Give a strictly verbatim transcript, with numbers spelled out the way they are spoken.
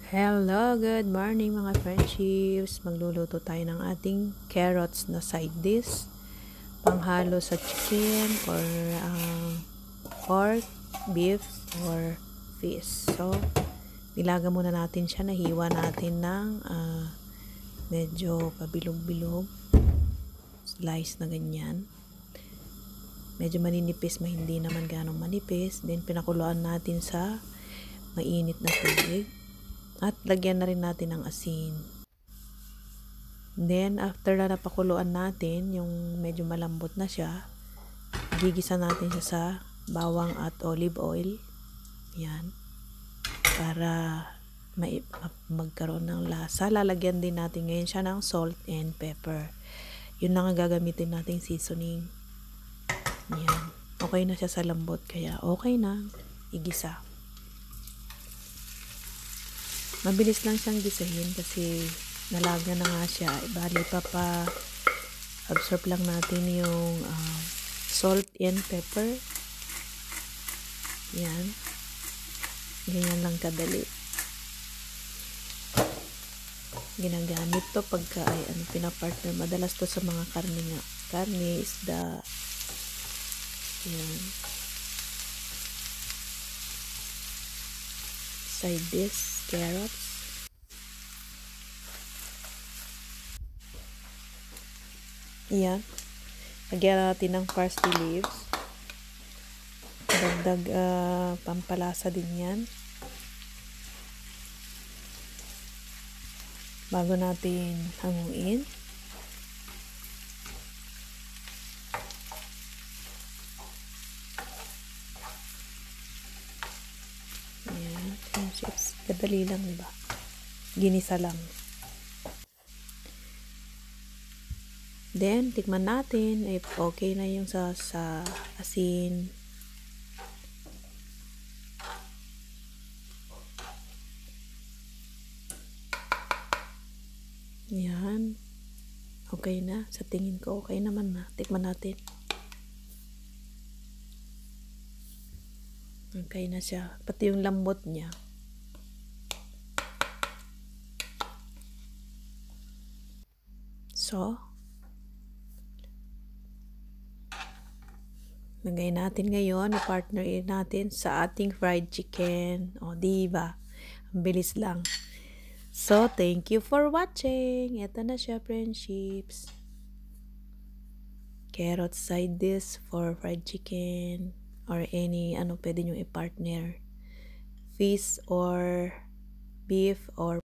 Hello, good morning mga friendships. Magluluto tayo ng ating carrots na side dish. Panghalo sa chicken or uh, pork, beef, or fish. So, nilaga muna natin siya. Nahiwa natin ng uh, medyo pabilog-bilog. Slice na ganyan. Medyo maninipis, ma hindi naman ganong manipis. Then, pinakuluan natin sa mainit na tubig. At lagyan na rin natin ng asin. Then, after na napakuluan natin, yung medyo malambot na siya, gigisa natin siya sa bawang at olive oil. Yan. Para magkaroon ng lasa. Lalagyan din natin ngayon siya ng salt and pepper. Yun lang ang gagamitin nating seasoning. Yan. Okay na siya sa lambot, kaya okay na igisa. Mabilis lang siyang gisahin kasi nalaga na nga siya. Bali pa pa absorb lang natin yung uh, salt and pepper. Yan. Ganyan lang kadali. Ginagamit to pagka ay ano, pinapartner. Madalas to sa mga karne nga. Karne, isda. Yan. Side dish, carrots. Yan. Lagyan natin ng parsley leaves. Dagdag uh, pampalasa din yan. Bago natin hanguin. Chips. Kadali lang, diba? Ginisa lang. Then, tikman natin if okay na yung sa, sa asin. Yan. Okay na. Sa tingin ko, okay naman na. Tikman natin. Okay na siya. Pati yung lambot niya. So, lagay natin ngayon, i-partner natin sa ating fried chicken. O, diba? Ang bilis lang. So, thank you for watching. Ito na siya, friendships. Carrot side dish for fried chicken. Or any, ano, pwede nyo i-partner. Fish or beef or